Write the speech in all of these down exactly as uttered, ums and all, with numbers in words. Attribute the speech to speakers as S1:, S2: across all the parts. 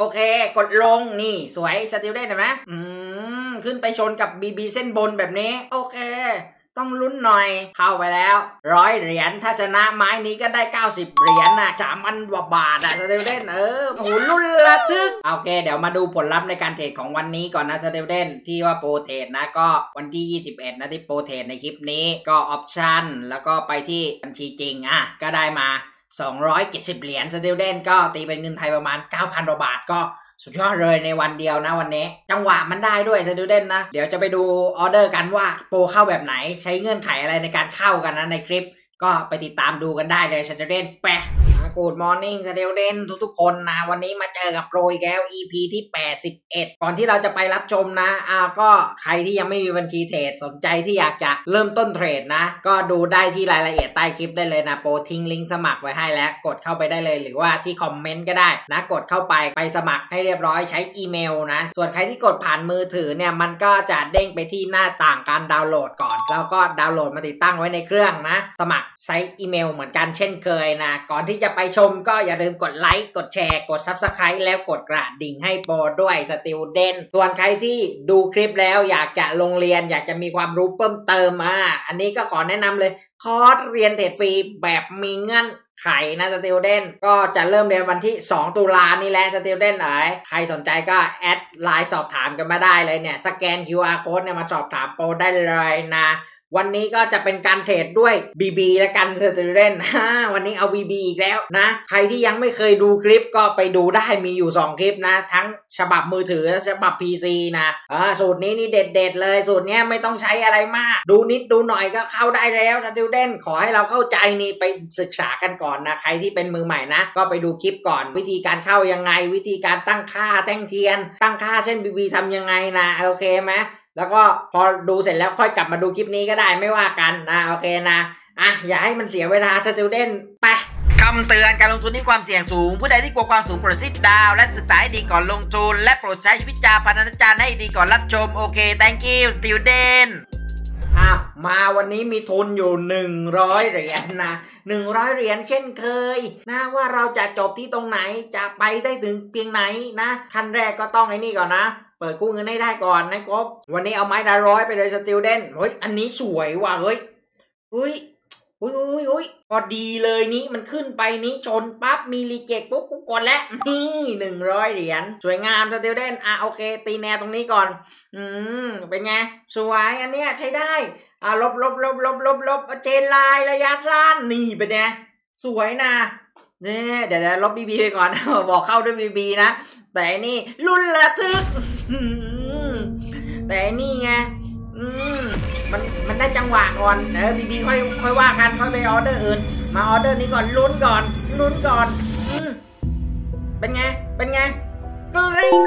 S1: โอเคกดลงนี่สวยสติลได้เห็นไหมอืมขึ้นไปชนกับ บี บี เส้นบนแบบนี้โอเคต้องลุ้นหน่อยเข้าไปแล้วร้อยเหรียญถ้าชนะไม้นี้ก็ได้เก้าสิบเหรียญน่ะสามพันกว่าบาทอ่ะสเตลเดนเออโหลุ้นระทึกโอเคเดี๋ยวมาดูผลลัพธ์ในการเทรดของวันนี้ก่อนนะสเตลเดนที่ว่าโปรเทรดนะก็วันที่ยี่สิบเอ็ดนะที่โปรเทรดในคลิปนี้ก็ออปชั่นแล้วก็ไปที่บัญชีจริงอ่ะก็ได้มาสองร้อยเจ็ดสิบเหรียญสเตลเดนก็ตีเป็นเงินไทยประมาณ เก้าพันกว่าบาทก็สุดยอดเลยในวันเดียวนะวันนี้จังหวะมันได้ด้วยสตูเดนนะเดี๋ยวจะไปดูออเดอร์กันว่าโปรเข้าแบบไหนใช้เงื่อนไขอะไรในการเข้ากันนะในคลิปก็ไปติดตามดูกันได้เลยสตูเดนแปะกูดมอร์นิ่งสตูเดนทุกๆคนนะวันนี้มาเจอกับโปรอีกแล้ว อี พี ที่แปดสิบเอ็ดก่อนที่เราจะไปรับชมนะอ่าก็ใครที่ยังไม่มีบัญชีเทรดสนใจที่อยากจะเริ่มต้นเทรดนะก็ดูได้ที่รายละเอียดใต้คลิปได้เลยนะโปรทิ้งลิงก์สมัครไว้ให้แล้วกดเข้าไปได้เลยหรือว่าที่คอมเมนต์ก็ได้นะกดเข้าไปไปสมัครให้เรียบร้อยใช้อีเมลนะส่วนใครที่กดผ่านมือถือเนี่ยมันก็จะเด้งไปที่หน้าต่างการดาวน์โหลดก่อนแล้วก็ดาวน์โหลดมาติดตั้งไว้ในเครื่องนะสมัครใช้อีเมลเหมือนกันเช่นเคยนะก่อนที่จะไปชมก็อย่าลืมกดไลค์กดแชร์กด ซับสไครบ์ แล้วกดกระดิ่งให้โปรด้วยสติลเดนส่วนใครที่ดูคลิปแล้วอยากจะลงเรียนอยากจะมีความรู้เพิ่มเติมอ่ะอันนี้ก็ขอแนะนำเลยคอร์สเรียนเทรดฟรีแบบมีเงื่อนไขนะสติลเดนก็จะเริ่มเรียนวันที่สองตุลานี่แหละสติลเดนเอ๋ยใครสนใจก็แอดไลน์สอบถามกันมาได้เลยเนี่ยสแกน คิว อาร์ Code เนี่ยมาสอบถามโปรได้เลยนะวันนี้ก็จะเป็นการเทรดด้วย บี บี และกันสตูเดนวันนี้เอา บี บี อีกแล้วนะใครที่ยังไม่เคยดูคลิปก็ไปดูได้มีอยู่สองคลิปนะทั้งฉบับมือถือและฉบับ พี ซี นะอ่าสูตรนี้นี่เด็ดๆเลยสูตรนี้ไม่ต้องใช้อะไรมากดูนิดดูหน่อยก็เข้าได้แล้วสตูเดนขอให้เราเข้าใจนี่ไปศึกษากันก่อนนะใครที่เป็นมือใหม่นะก็ไปดูคลิปก่อนวิธีการเข้ายังไงวิธีการตั้งค่าแท่งเทียนตั้งค่าเส้น บี บี ทำยังไงนะโอเคไหมแล้วก็พอดูเสร็จแล้วค่อยกลับมาดูคลิปนี้ก็ได้ไม่ว่ากันนะโอเคนะอ่ะอย่าให้มันเสียเวลาสตูเดนไปคำเตือนการลงทุนที่ความเสี่ยงสูงผู้ใดที่กลัวความสูงโปรดซิดดาวและศึกษาให้ดีก่อนลงทุนและโปรดใช้วิจารณญาณให้ดีก่อนรับชมโอเค thank you student อ่ะมาวันนี้มีทุนอยู่หนึ่งร้อยเหรียญนะหนึ่งร้อยเหรียญเช่นเคยนะว่าเราจะจบที่ตรงไหนจะไปได้ถึงเพียงไหนนะขั้นแรกก็ต้องไอ้นี่ก่อนนะเปิดกู้เงินให้ได้ก่อนนะกบวันนี้เอาไม้ดาร้อยไปเลยสติลเดนเฮ้ยอันนี้สวยว่ะเฮ้ยเฮ้ยเฮ้ยเฮ้ยเฮ้ยพอดีเลยนี้มันขึ้นไปนี้ชนปั๊บมีรีเจ็คปุ๊บกูกดแล้วนี่หนึ่งร้อยเหรียญสวยงามสติลเดนอ่ะโอเคตีแนวตรงนี้ก่อนอืมเป็นไงสวยอันเนี้ยใช้ได้อ่ะลบลบลบลบลบลบเจนไลน์ระยะสั้นนี่เป็นไงสวยนะเนี่ยเดี๋ยวเดี๋ยวลบ บี บี ไปก่อน บอกเข้าด้วย บี บี นะแต่นี่รุ่นระทึกแต่นี่ไงอืมมันมันได้จังหวะก่อนเออ บี บี ค่อยค่อยว่ากันค่อยไปออเดอร์อื่นมาออเดอร์นี้ก่อนลุ้นก่อนลุ้นก่อนอืมเป็นไงเป็นไงกริ๊ง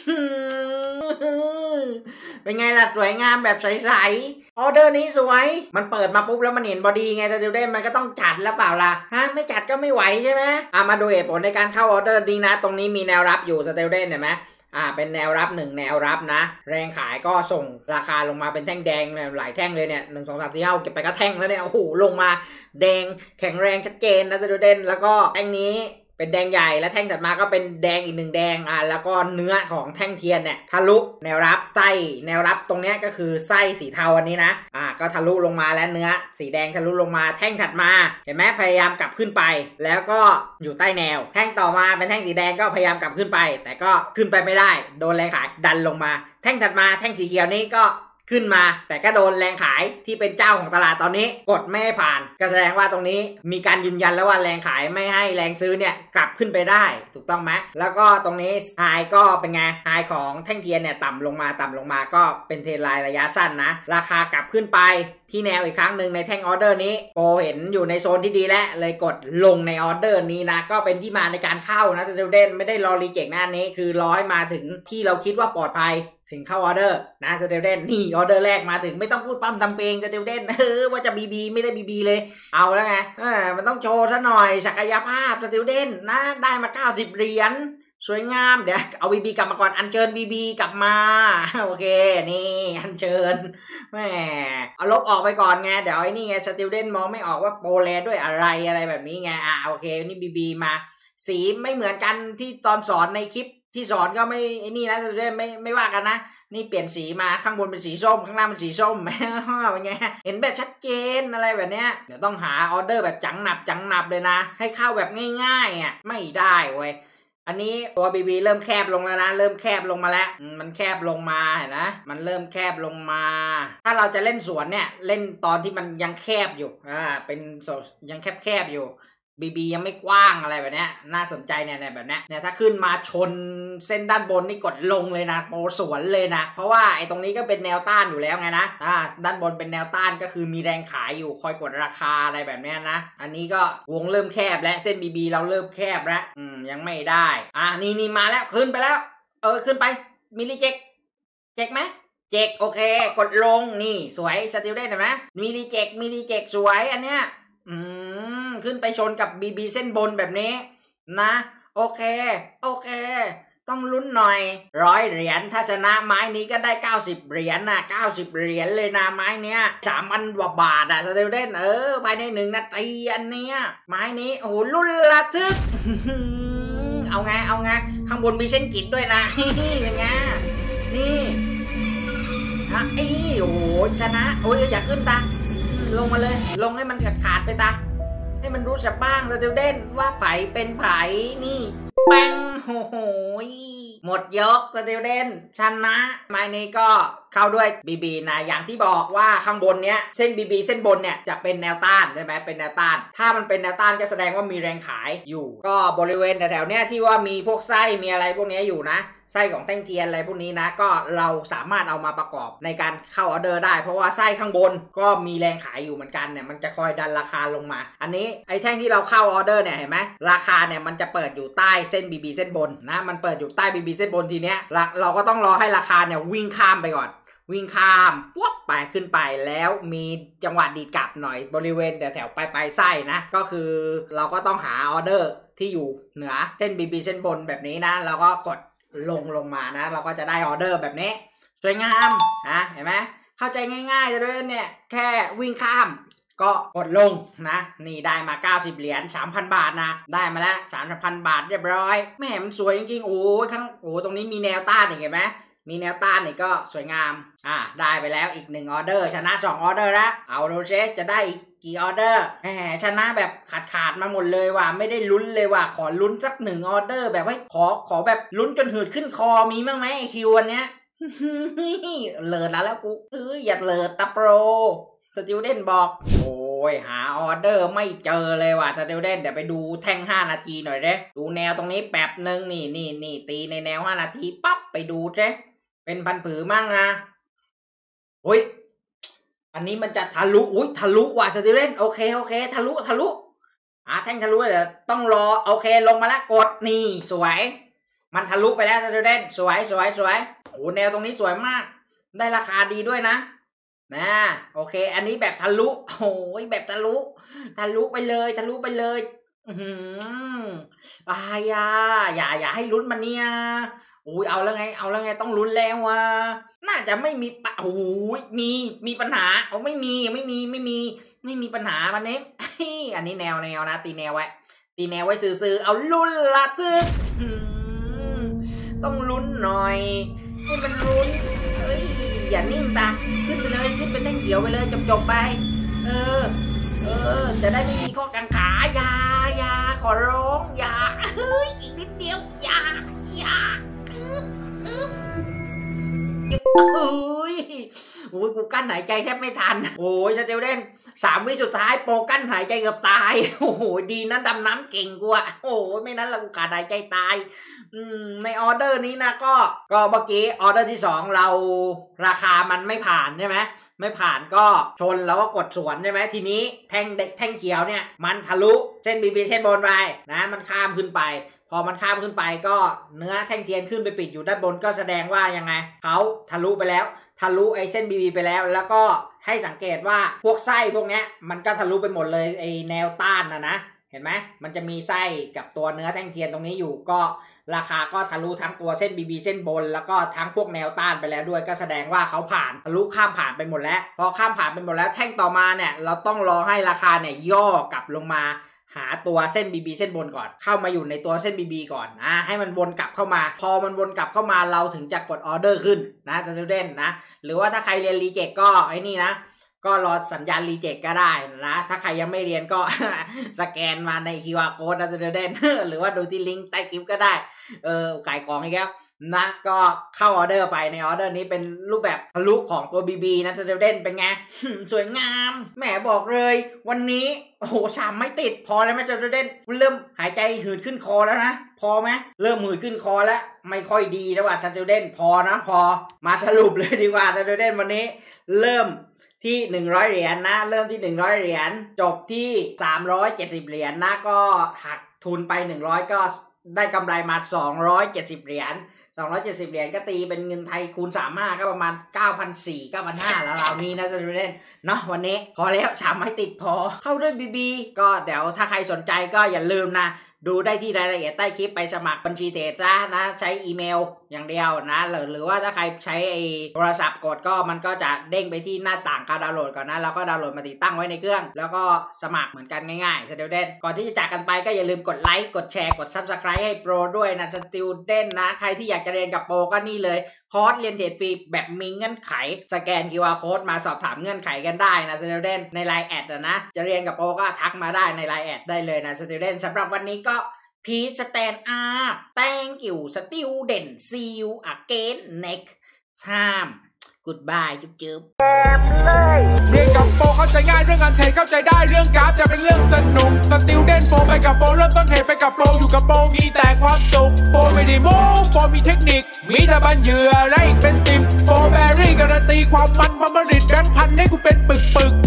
S1: เป็นไงล่ะสวยงามแบบใสๆออเดอร์นี้สวยมันเปิดมาปุ๊บแล้วมันเห็นบอดี้ไงสตูเดนมันก็ต้องจัดแล้วเปล่าล่ะฮะไม่จัดก็ไม่ไหวใช่ไหมอ่ะมาดูเหตุผลในการเข้าออเดอร์นี้นะตรงนี้มีแนวรับอยู่สตูเดนเห็นไหมอ่าเป็นแนวรับหนึ่งแนวรับนะแรงขายก็ส่งราคาลงมาเป็นแท่งแดงหลายแท่งเลยเนี่ยหนึ่งสองสามสี่ห้าเก็บไปก็แท่งแล้วเนี่ยโอ้โหลงมาแดงแข็งแรงชัดเจนนะสตูเดนแล้วก็แท่งนี้เป็นแดงใหญ่และแท่งถัดมาก็เป็นแดงอีกหนึ่งแดงอ่าแล้วก็เนื้อของแท่งเทียนเนี่ยทะลุแนวรับไส้แนวรับตรงเนี้ยก็คือไส้สีเทาอันนี้นะอ่าก็ทะลุลงมาแล้วเนื้อสีแดงทะลุลงมาแท่งถัดมาเห็นไหมพยายามกลับขึ้นไปแล้วก็อยู่ใต้แนวแท่งต่อมาเป็นแท่งสีแดงก็พยายามกลับขึ้นไปแต่ก็ขึ้นไปไม่ได้โดนแรงขายดันลงมาแท่งถัดมาแท่งสีเขียวนี้ก็ขึ้นมาแต่ก็โดนแรงขายที่เป็นเจ้าของตลาดตอนนี้กดไม่ให้ผ่านก็แสดงว่าตรงนี้มีการยืนยันแล้วว่าแรงขายไม่ให้แรงซื้อเนี่ยกลับขึ้นไปได้ถูกต้องไหมแล้วก็ตรงนี้ไฮก็เป็นไงไฮของแท่งเทียนเนี่ยต่ำลงมาต่ำลงมาก็เป็นเทรนไลน์ระยะสั้นนะราคากลับขึ้นไปที่แนวอีกครั้งหนึ่งในแท่งออเดอร์นี้โปรเห็นอยู่ในโซนที่ดีแล้วเลยกดลงในออเดอร์นี้นะก็เป็นที่มาในการเข้านะสตูเดนไม่ได้รอรีเจ็คหน้านี้คือร้อยมาถึงที่เราคิดว่าปลอดภัยถึงเข้าออเดอร์นะสเตลเดนนี่ออเดอร์แรกมาถึงไม่ต้องพูดปั้มทำเพลงสเตลเดนเออว่าจะ บี บี ไม่ได้ บี บี เลยเอาแล้วไงเออมันต้องโชว์ซะหน่อยศักยภาพสเตลเดนนะได้มาเก้าสิบเหรียญสวยงามเดี๋ยวเอา บี บี กลับมาก่อนอัญเชิญ บี บี กลับมาโอเคนี่อัญเชิญแหมเอาลบออกไปก่อนไงเดี๋ยวไอ้นี่ไงสเตลเดนมองไม่ออกว่าโปรแลด้วยอะไรอะไรแบบนี้ไงอ่ะโอเคนี่ บี บี มาสีไม่เหมือนกันที่ตอนสอนในคลิปที่สอนก็ไม่ไอ้นี่นะจะได้ไม่ไม่ว่ากันนะนี่เปลี่ยนสีมาข้างบนเป็นสีส้มข้างล่างเป็นสีส้มเป็นไงเห็นแบบชัดเจนอะไรแบบเนี้ยเดี๋ยวต้องหาออเดอร์แบบจังหนับจังหนับเลยนะให้เข้าแบบง่ายๆอ่ะไม่ได้เว้ยอันนี้ตัวบีบีเริ่มแคบลงแล้วนะเริ่มแคบลงมาแล้วมันแคบลงมาเห็นนะมันเริ่มแคบลงมาถ้าเราจะเล่นสวนเนี่ยเล่นตอนที่มันยังแคบอยู่อ่าเป็นยังแคบๆอยู่บีบียังไม่กว้างอะไรแบบนี้น่าสนใจเนี่ยแบบนี้เนี่ยถ้าขึ้นมาชนเส้นด้านบนนี่กดลงเลยนะโปสวนเลยนะเพราะว่าไอ้ตรงนี้ก็เป็นแนวต้านอยู่แล้วไงนะอ่าด้านบนเป็นแนวต้านก็คือมีแรงขายอยู่คอยกดราคาอะไรแบบนี้นะอันนี้ก็วงเริ่มแคบและเส้น บี บี เราเริ่มแคบแล้วอืมยังไม่ได้อ่านี่นี่มาแล้วขึ้นไปแล้วเออขึ้นไปมิลลิเจ็กเจ็กไหมเจ็กโอเคกดลงนี่สวยสติลได้เห็นไหมมิลลิเจ็กมิลลิเจ็กสวยอันเนี้ยอืมขึ้นไปชนกับ บี บี เส้นบนแบบนี้นะโอเคโอเคต้องลุ้นหน่อยร้อยเหรียญถ้าชนะไม้นี้ก็ได้เก้าสิบเหรียญนะเก้าสิบเหรียญเลยนะไม้เนี้ยสามพันกว่าบาทอะสเตลเดนเออภายในหนึ่งนาทีอันเนี้ยไม้นี้โอ้โหลุ้นระทึกเอาไงเอาไงข้างบนมีเส้นกิจด้วยนะเป็นไงนี่อ่ะไอ้โอ้ชนะโอ้ยอย่าขึ้นตาลงมาเลยลงให้มันขาดขาดไปตาให้มันรู้จักบ้างสเตลเดนว่าไผ่เป็นไผ่นี่แป้งโอ้โหหมดยกสเตลเดนชนะไม้นี้ก็เข้าด้วย บี บี นะอย่างที่บอกว่าข้างบนเนี้ยเส้น บี บี เส้นบนเนี่ยจะเป็นแนวต้านใช่ไหมเป็นแนวต้านถ้ามันเป็นแนวต้านก็แสดงว่ามีแรงขายอยู่ก็บริเวณแถวๆเนี้ยที่ว่ามีพวกไส้มีอะไรพวกนี้อยู่นะไส้ของแท่งเทียนอะไรพวกนี้นะก็เราสามารถเอามาประกอบในการเข้าออเดอร์ได้เพราะว่าไส้ข้างบนก็มีแรงขายอยู่เหมือนกันเนี่ยมันจะคอยดันราคาลงมาอันนี้ไอ้แท่งที่เราเข้าออเดอร์เนี่ยเห็นไหมราคาเนี่ยมันจะเปิดอยู่ใต้เส้น บี บี เส้นบนนะมันเปิดอยู่ใต้ บี บี เส้นบนทีเนี้ยเราก็ต้องรอให้ราคาเนี่ยวิ่งข้ามไปก่อนวิ่งข้ามปุ๊บไปขึ้นไปแล้วมีจังหวะดีดกลับหน่อยบริเวณแถวๆปลายปลายไส้นะก็คือเราก็ต้องหาออเดอร์ที่อยู่เหนือเส้น บี บี เส้นบนแบบนี้นะเราก็กดลงลงมานะเราก็จะได้ออเดอร์แบบนี้สวยงามนะเห็นไหมเข้าใจง่ายๆเลยเนี่ยแค่วิ่งข้ามก็กดลงนะนี่ได้มาเก้าสิบเหรียญ สามพัน บาทนะได้มาแล้ว สามพัน บาทเรียบร้อยแม่มันสวยจริงๆโอ้ยข้างโอ้ตรงนี้มีแนวต้านเห็นไหมมีแนวต้านนี่ก็สวยงามอ่าได้ไปแล้วอีกหนึ่งออเดอร์ชนะสองออเดอร์แล้วเอาดูเชจะได้อีกกี่ออเดอร์แหมชนะแบบขาดขาดมาหมดเลยว่ะไม่ได้ลุ้นเลยว่ะขอลุ้นสักหนึ่งออเดอร์แบบให้ขอขอแบบลุ้นจนหืดขึ้นคอมีบ้างไหมไอคิววันเนี้ยเลิศแล้วแล้วกูเฮ้ยอย่าเลิศตาโปรสติวเดนบอกโอ้ยหาออเดอร์ไม่เจอเลยว่ะสติวเดนเดี๋ยวไปดูแท่งห้านาทีหน่อยเด้ดูแนวตรงนี้แป๊บนึงนี่นี่นี่ตีในแนวห้านาทีปั๊บไปดูเด้เป็นพันผือมั่งนะโอ้ยอันนี้มันจะทะลุอุ้ยทะลุว่ะสติวเดนโอเคโอเคทะลุทะลุอ่ะแท่งทะลุเดี๋ยวต้องรอโอเคลงมาแล้วกดนี่สวยมันทะลุไปแล้วสติวเดนสวยสวยสวยโอ้แนวตรงนี้สวยมากได้ราคาดีด้วยนะนะโอเคอันนี้แบบทะลุโอ้ยแบบทะลุทะลุไปเลยทะลุไปเลยอืมอ่าอย่าอย่าอย่าให้ลุ้นมันเนี่ยอุ้ยเอาแล้วไงเอาแล้วไงต้องลุ้นแล้วว่ะน่าจะไม่มีปะโอ้ยมีมีปัญหาเอาไม่มีไม่มีไม่มีไม่มีปัญหาวันนี้อันนี้แนวแนวนะตีแนวไว้ตีแนวไว้ซื้อๆเอาลุ้นละทึกต้องลุ้นหน่อยให้มันลุ้นเฮ้ยอย่านิ่งตาขึ้นไปเลยขึ้นไปเต้นเกี่ยวไปเลยจบๆไปเออเออจะได้ไม่มีข้อกังขาอย่าอย่าขอร้องอย่าเฮ้ยอีกนิดเดียวอย่าอย่าอึ๊บอึ๊บโอ้ยโอ้ยกูกั้นหายใจแทบไม่ทันโอ้ยสเตลเดนสามวิสุดท้ายโปรกั้นหายใจเกือบตายโอ้โหดีนะดำน้ำเก่งกูอะโอ้ยไม่นั้นละกูขาดหายใจตายอืมในออเดอร์นี้นะก็ก็เมื่อกี้ออเดอร์ที่สองเราราคามันไม่ผ่านใช่ไหมไม่ผ่านก็ชนแล้วก็กดสวนใช่ไหมทีนี้แท่งแท่งเขียวเนี่ยมันทะลุเส้น บี บี เส้นบนไปนะมันข้ามขึ้นไปพอมันข้ามขึ้นไปก็เนื้อแท่งเทียนขึ้นไปปิดอยู่ด้านบนก็แสดงว่ายังไงเขาทะลุไปแล้วทะลุไอ้เส้น บี บี ไปแล้วแล้วก็ให้สังเกตว่าพวกไส้พวกเนี้ยมันก็ทะลุไปหมดเลยไอ้แนวต้านนะนะเห็นไหมมันจะมีไส้กับตัวเนื้อแท่งเทียนตรงนี้อยู่ก็ราคาก็ทะลุทั้งตัวเส้น บี บี เส้นบนแล้วก็ทั้งพวกแนวต้านไปแล้วด้วยก็แสดงว่าเขาผ่านทะลุข้ามผ่านไปหมดแล้วพอข้ามผ่านไปหมดแล้วแท่งต่อมาเนี่ยเราต้องรอให้ราคาเนี่ยย่อกลับลงมาหาตัวเส้น บี บี เส้นบนก่อนเข้ามาอยู่ในตัวเส้น บี บี ก่อนนะให้มันวนกลับเข้ามาพอมันวนกลับเข้ามาเราถึงจะกดออเดอร์ขึ้นนะจะเด่นนะหรือว่าถ้าใครเรียนรีเจ็คก็ไอ้นี่นะก็รอสัญญาณรีเจ็คก็ได้นะถ้าใครยังไม่เรียนก็ สแกนมาใน คิว อาร์ Code นะจะเด่น หรือว่าดูที่ลิงก์ใต้คลิปก็ได้เออขายของอีกแล้วนะก็เข้าออเดอร์ไปในออเดอร์นี้เป็นรูปแบบทะลุของตัว บี บี นะจะเด่นเป็นไง สวยงามแหมบอกเลยวันนี้โอ้โหชามไม่ติดพอแล้วไหมจะเด่นเริ่มหายใจหืดขึ้นคอแล้วนะพอไหมเริ่มหืดขึ้นคอแล้วไม่ค่อยดีแล้วว่าจะเด่นพอนะพอมาสรุปเลยดีกว่าจะเด่นวันนี้เริ่มที่หนึ่งร้อยเหรียญนะเริ่มที่หนึ่งร้อยเหรียญจบที่สามร้อยเจ็ดสิบเหรียญนะก็หักทุนไปหนึ่งร้อยก็ได้กำไรมาสองร้อยเจ็ดสิบเหรียญสองร้อยเจ็ดสิบเหรียญก็ตีเป็นเงินไทยคูณสามสิบห้าก็ประมาณ เก้าพันสี่ร้อย เก้าพันห้าร้อย แล้วเรานี้นะจะเล่นเนาะวันนี้พอแล้วชามไม่ติดพอเข้าด้วย บี บี ก็เดี๋ยวถ้าใครสนใจก็อย่าลืมนะดูได้ที่รายละเอียดใต้คลิปไปสมัครบัญชีเทรดซะนะใช้อีเมลอย่างเดียวนะหรือหรือว่าถ้าใครใช้ไอ้โทรศัพท์กดก็มันก็จะเด้งไปที่หน้าต่างการดาวน์โหลดก่อนนะแล้วก็ดาวน์โหลดมาติดตั้งไว้ในเครื่องแล้วก็สมัครเหมือนกันง่ายๆสติลเด่นก่อนที่จะจากกันไปก็อย่าลืมกดไลค์กดแชร์กด ซับสไครบ์ ให้โปรด้วยนะสติลเด่นนะใครที่อยากจะเรียนกับโปรก็นี่เลยคอร์สเรียนเทรดฟรีแบบมีเงื่อนไขสแกน คิว อาร์ Code มาสอบถามเงื่อนไขกันได้นะสติลเด่นใน ไลน์ แอดนะจะเรียนกับโปรก็ทักมาได้ใน ไลน์ แอดได้เลยนะสติลเด่นสำหรับวันนี้ก็Please stand up. Thank you, student. See you again next time. Goodbye จุ๊บจุ๊บ
S2: เรียนกับโปรเข้าใจง่ายเรื่องการเทรดเข้าใจได้เรื่องกราฟจะเป็นเรื่องสนุกสติลเด่นโปรไปกับโปรเริ่มต้นเทรดไปกับโปรอยู่กับโปรมีแต่ความสุขโปรไม่ได้โม้โปรมีเทคนิคมีแต่บันเหยื่อและอีกเป็นสิบโปรแบรี่การันตีความมันความผลิตแบงค์พันให้กูเป็นปึกปึก